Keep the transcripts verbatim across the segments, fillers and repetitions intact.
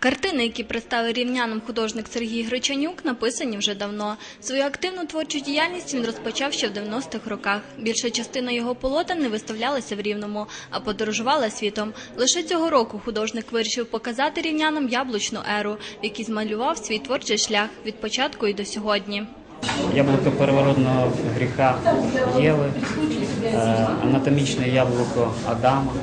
Картини, які представив рівнянам художник Сергій Гречанюк, написані вже давно. Свою активну творчу діяльність він розпочав ще в дев'яностих роках. Більша частина його полотен не виставлялася в Рівному, а подорожувала світом. Лише цього року художник вирішив показати рівнянам яблучну еру, в якій змалював свій творчий шлях від початку і до сьогодні. Яблуко первородного гріха Єви, анатомічне яблуко Адама,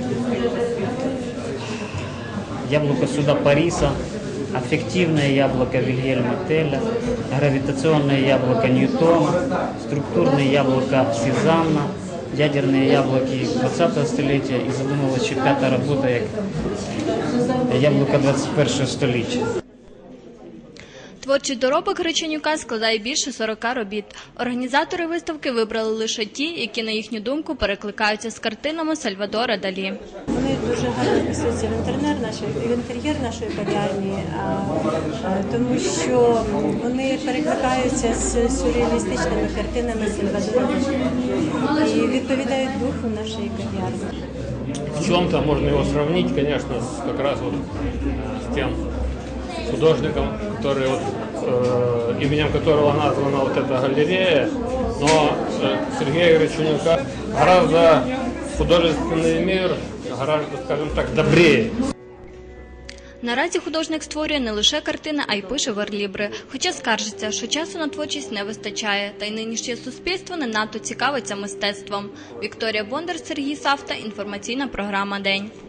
яблуко суда Париса, аффективное яблоко Вильгельма Теля, гравитационное яблоко Ньютона, структурное яблоко Сезанна, ядерные яблоки двадцятого століття і задумалася ще п'ята робота як яблуко двадцять першого століття. Творчий доробок Гречанюка складає більше сорока робіт. Організатори виставки вибрали лише ті, які, на їхню думку, перекликаються з картинами Сальвадора Далі. Вони дуже гарно вписуються в інтер'єр нашої, в інтер'єр нашої кав'ярні, тому що вони перекликаються з сюрреалістичними картинами Сальвадора Далі і відповідають духу нашої кав'ярні. В чем-то можно его сравнить, конечно, с, как раз вот с тем художником, который вот, э, именем которого названа вот эта галерея, но э, Сергея Гречанюка гораздо художественный мир, гораздо, скажем так, добрее. Наразі художник створює не лише картини, а й пише верлібри. Хоча скаржиться, що часу на творчість не вистачає, та й нинішнє суспільство не надто цікавиться мистецтвом. Вікторія Бондар, Сергій Савта, інформаційна програма «День».